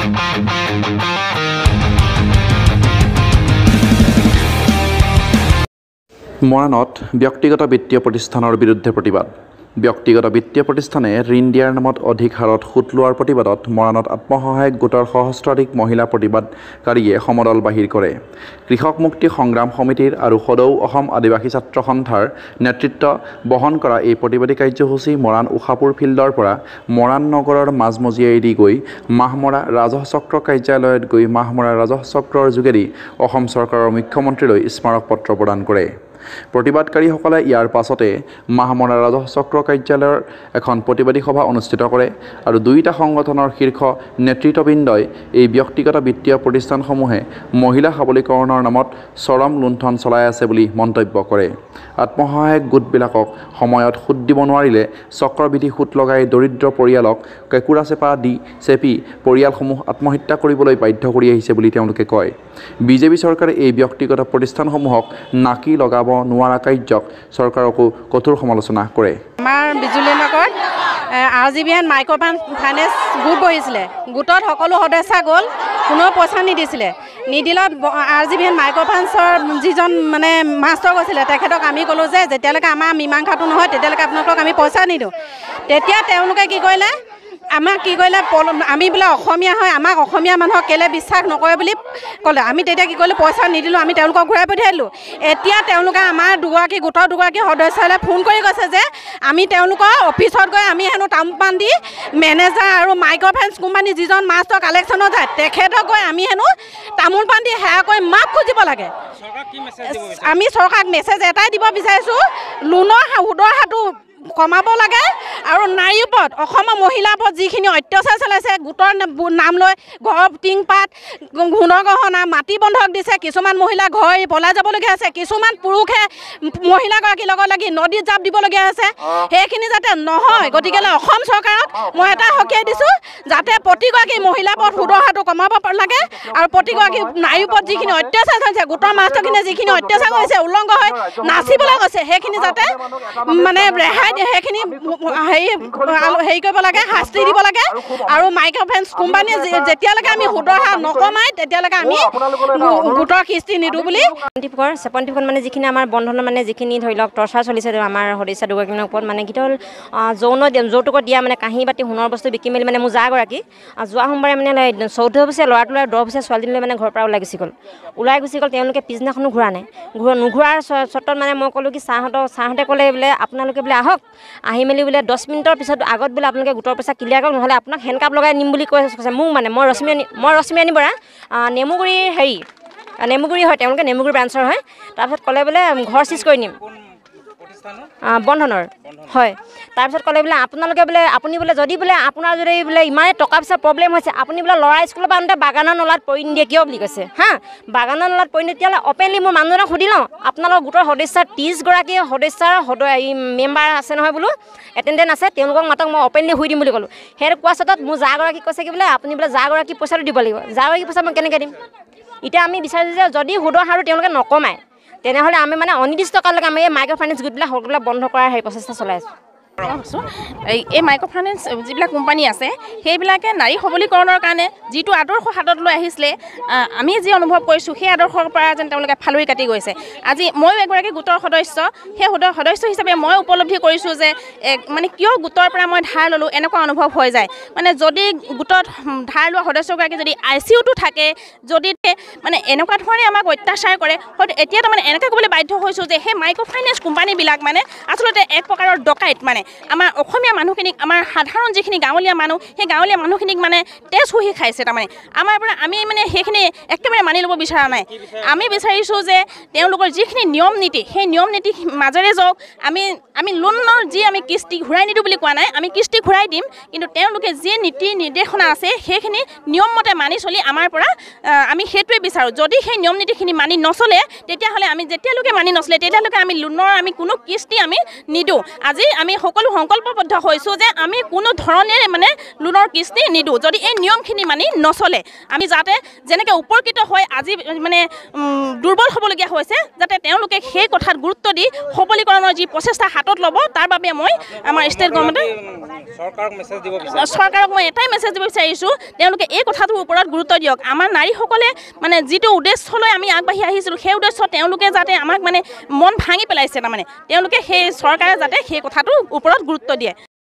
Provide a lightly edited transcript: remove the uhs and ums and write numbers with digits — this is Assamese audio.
মৰাণত ব্যক্তিগত বিত্তীয় প্ৰতিষ্ঠানৰ বিৰুদ্ধে প্ৰতিবাদ ব্যক্তিগত বিত্তীয় প্ৰতিষ্ঠানে ঋণ দিয়াৰ নামত অধিক হাৰত সুদ লোৱাৰ প্ৰতিবাদত মৰাণত আত্মসহায়ক গোটৰ সহস্ৰাধিক মহিলা প্ৰতিবাদকাৰীয়ে সমদল বাহিৰ কৰে কৃষক মুক্তি সংগ্ৰাম সমিতিৰ আৰু সদৌ অসম আদিবাসী ছাত্ৰ সন্থাৰ নেতৃত্ব বহন কৰা এই প্ৰতিবাদী কাৰ্যসূচী মৰাণ উষাপুৰ ফিল্ডৰ পৰা মৰাণ নগৰৰ মাজমজিয়াইদি গৈ মাহমৰা ৰাজহ চক্ৰ কাৰ্যালয়ত গৈ মাহমৰা ৰাজহ চক্ৰৰ যোগেদি অসম চৰকাৰৰ মুখ্যমন্ত্ৰীলৈ স্মাৰক পত্ৰ প্ৰদান কৰে প্ৰতিবাদকাৰীসকলে ইয়াৰ পাছতে মাহমৰা ৰাজহ চক্ৰ কাৰ্যালয়ৰ এখন প্ৰতিবাদী সভা অনুষ্ঠিত কৰে আৰু দুইটা সংগঠনৰ শীৰ্ষ নেতৃত্ববৃন্দই এই ব্যক্তিগত বিত্তীয় প্ৰতিষ্ঠানসমূহে মহিলা সবলীকৰণৰ নামত চৰম লুণ্ঠন চলাই আছে বুলি মন্তব্য কৰে আত্মসহায়ক গোটবিলাকক সময়ত সুদ দিব নোৱাৰিলে চক্ৰবিধি সুদ লগাই দৰিদ্ৰ পৰিয়ালক কেকুৰা চেপা দি চেপি পৰিয়ালসমূহ আত্মহত্যা কৰিবলৈ বাধ্য কৰি আহিছে বুলি তেওঁলোকে কয় বিজেপি চৰকাৰে এই ব্যক্তিগত প্ৰতিষ্ঠানসমূহক নাকি লগাব নোৱাৰা কাৰ্যক চৰকাৰকো কঠোৰ সমালোচনা কৰে আমাৰ বিজুলী নগৰত RGBN মাইক্ৰ ফাইনেন্স গোট বহিছিলে গোটত সকলো সদস্য গ'ল কোনো পইচা নিদিছিলে নিদিলত RGBN মাইক্ৰ ফাইনেন্সৰ যিজন মানে মাষ্টৰ গৈছিলে তেখেতক আমি ক'লো যে যেতিয়ালৈকে আমাৰ মীমাংসাটো নহয় তেতিয়ালৈকে আপোনালোকক আমি পইচা নিদিওঁ তেতিয়া তেওঁলোকে কি কৰিলে আমাক কি কৰিলে আমি বোলে অসমীয়া হয় আমাক অসমীয়া মানুহক কেলে বিশ্বাস নকৰে বুলি ক'লে আমি তেতিয়া কি কৰিলোঁ পইচা নিদিলোঁ আমি তেওঁলোকক ঘূৰাই পঠিয়াই দিলোঁ এতিয়া তেওঁলোকে আমাৰ দুগৰাকী গোটৰ দুগৰাকী সদস্যলৈ ফোন কৰি কৈছে যে আমি তেওঁলোকৰ অফিচত গৈ আমি হেনো তামোল পাণ দি মেনেজাৰ আৰু মাইক্ৰ ফাইনেন্স কোম্পানী যিজন মাষ্টৰ কালেকশ্যনত যায় তেখেতক গৈ আমি হেনো তামোল পাণ দি সেয়া কৰি মাফ খুজিব লাগে আমি চৰকাৰক মেছেজ এটাই দিব বিচাৰিছোঁ লোনৰ সুদৰ হাৰটো কমাব লাগে আৰু নাৰীৰ ওপৰত অসমৰ মহিলাৰ ওপৰত যিখিনি অত্যাচাৰ চলাইছে গোটৰ নাম লৈ ঘৰৰ টিংপাত সোণৰ গহনা মাটি বন্ধক দিছে কিছুমান মহিলা ঘৰ পলাই যাবলগীয়া আছে কিছুমান পুৰুষে মহিলাগৰাকীৰ লগত লাগি নদীত জাপ দিবলগীয়া আছে সেইখিনি যাতে নহয় গতিকে অসম চৰকাৰক মই এটা সকীয়াই দিছোঁ যাতে প্ৰতিগৰাকী মহিলাৰ ওপৰত সুদৰ হাৰটো কমাব লাগে আৰু প্ৰতিগৰাকী নাৰীৰ ওপৰত যিখিনি অত্যাচাৰ চলিছে গোটৰ মাষ্টৰখিনিয়ে যিখিনি অত্যাচাৰ কৰিছে উলংঘ হৈ নাচিবলৈ গৈছে সেইখিনি যাতে মানে ৰেহাই সেইখিনি হেৰি কৰিব লাগে শাস্তি দিব লাগে আৰু মাইক্ৰ ফাইনেন্স কোম্পানীয়ে যেতিয়ালৈকে আমি সুদৰ হাৰ নকমাই তেতিয়ালৈকে আমি গোটৰ কিস্তি নিদিওঁ বুলি 74 মানে যিখিনি আমাৰ বন্ধনৰ মানে যিখিনি ধৰি লওক টৰ্চাৰ চলিছে আমাৰ সদস্য দুগৰাকীৰ ওপৰত মানে কি হ'ল যৌতুকত দিয়া মানে কাঁহী বাতি সোণৰ বস্তু বিকি মেলি মানে মোৰ যাগৰাকী যোৱা সোমবাৰে মানে 14 বছৰীয়া ল'ৰাটো 10 বছৰীয়া ছোৱালীজনীলৈ মানে ঘৰৰ পৰা ওলাই গুচি গ'ল তেওঁলোকে পিছদিনাখনো ঘূৰা নাই নুঘূৰাৰ চৰ্তত মানে মই ক'লোঁ কি ছাৰহঁতে ক'লে বোলে আপোনালোকে বোলে আহক আহি মেলি বোলে 10 মিনিটৰ পিছত আগত বোলে আপোনালোকে গোটৰ পইচা ক্লিয়াৰ কৰক নহ'লে আপোনাক হেণ্ডকাপ লগাই নিম বুলি কৈছে মোক মানে মই ৰশ্মিয়ানী বৰা নেমুগুৰি হয় তেওঁলোকে নেমুগুৰি ব্ৰাঞ্চৰ হয় তাৰপিছত ক'লে বোলে ঘৰ চিজ কৰি নিম বন্ধনৰ হয় তাৰপিছত ক'লে বোলে আপোনালোকে বোলে আপুনি বোলে যদি বোলে আপোনাৰ যদি বোলে ইমানে টকা পইচা প্ৰব্লেম হৈছে আপুনি বোলে ল'ৰা স্কুলৰ পৰা আনোতে বাগানৰ নলাত পৰি নিদিয়ে কিয় বুলি কৈছে হা বাগানৰ নলাত পৰি নিদিয়ে তেতিয়াহ'লে অপেনলি মই মানুহজনক সুধি লওঁ আপোনালোকৰ গোটৰ সদস্য 30 গৰাকী সদস্যৰ মেম্বাৰ আছে নহয় বোলো এটেণ্ডেণ্ট আছে তেওঁলোকক মাতক মই অপেনলি শুই দিম বুলি ক'লোঁ সেই কোৱা চতত মোৰ যাগৰাকী কৈছে কি বোলে আপুনি বোলে যাগৰাকী পইচাটো দিব লাগিব যাগৰাকী পইচা মই কেনেকৈ দিম এতিয়া আমি বিচাৰিছোঁ যে যদি সুদৰ হাৰটো তেওঁলোকে নকমায় তেনেহ'লে আমি মানে অনিৰ্দিষ্ট কাললৈকে আমি এই মাইক্ৰ ফাইনেন্স গোটবিলাক সকলোবিলাক বন্ধ কৰাৰ প্ৰচেষ্টা চলাই আছোঁ এই মাইক্ৰ ফাইনেন্স যিবিলাক কোম্পানী আছে সেইবিলাকে নাৰী সবলীকৰণৰ কাৰণে যিটো আদৰ্শ হাতত লৈ আহিছিলে আমি যি অনুভৱ কৰিছোঁ সেই আদৰ্শৰ পৰা যেন তেওঁলোকে ফালৰি কাটি গৈছে আজি ময়ো এগৰাকী গোটৰ সদস্য সেই সদস্য হিচাপে মই উপলব্ধি কৰিছোঁ যে মানে কিয় গোটৰ পৰা মই ধাৰ ল'লোঁ এনেকুৱা অনুভৱ হৈ যায় মানে যদি গোটত ধাৰ লোৱা সদস্যগৰাকী যদি ICUটো থাকে যদি মানে এনেকুৱা ধৰণে আমাক অত্যাচাৰ কৰে হয়তো এতিয়া তাৰমানে এনেকৈ ক'বলৈ বাধ্য হৈছোঁ যে সেই মাইক্ৰ ফাইনেন্স কোম্পানীবিলাক মানে আচলতে এক প্ৰকাৰৰ ডকাইত মানে আমাৰ অসমীয়া মানুহখিনিক আমাৰ সাধাৰণ যিখিনি গাঁৱলীয়া মানুহ সেই গাঁৱলীয়া মানুহখিনিক মানে তেজ শুহি খাইছে তাৰমানে আমাৰ পৰা আমি মানে সেইখিনি একেবাৰে মানি ল'ব বিচৰা নাই আমি বিচাৰিছোঁ যে তেওঁলোকৰ যিখিনি নিয়ম নীতি সেই নিয়ম নীতি মাজেৰে যাওক আমি লোনৰ যি আমি কিস্তি ঘূৰাই নিদিওঁ বুলি কোৱা নাই আমি কিস্তি ঘূৰাই দিম কিন্তু তেওঁলোকে যি নীতি নিৰ্দেশনা আছে সেইখিনি নিয়মমতে মানি চলি আমাৰ পৰা আমি সেইটোৱে বিচাৰোঁ যদি সেই নিয়ম নীতিখিনি মানি নচলে তেতিয়াহ'লে আমি যেতিয়ালৈকে মানি নচলে তেতিয়ালৈকে আমি লোনৰ আমি কোনো কিস্তি আমি নিদিওঁ আজি আমি সকলো সংকল্পবদ্ধ হৈছোঁ যে আমি কোনো ধৰণেৰে মানে লোনৰ কিস্তি নিদিওঁ যদি এই নিয়মখিনি মানি নচলে আমি যাতে যেনেকৈ উপকৃত হৈ আজি মানে দুৰ্বল হ'বলগীয়া হৈছে যাতে তেওঁলোকে সেই কথাত গুৰুত্ব দি সবলীকৰণৰ যি প্ৰচেষ্টা হাতত ল'ব তাৰ বাবে মই আমাৰ ষ্টেট গভৰ্ণমেণ্টে চৰকাৰক মই এটাই মেছেজ দিব বিচাৰিছোঁ তেওঁলোকে এই কথাটোৰ ওপৰত গুৰুত্ব দিয়ক আমাৰ নাৰীসকলে মানে যিটো উদ্দেশ্যলৈ আমি আগবাঢ়ি আহিছিলোঁ সেই উদ্দেশ্য তেওঁলোকে যাতে আমাক মানে মন ভাঙি পেলাইছে তাৰমানে তেওঁলোকে সেই চৰকাৰে যাতে সেই কথাটোৰ ওপৰত গুৰুত্ব দিয়ে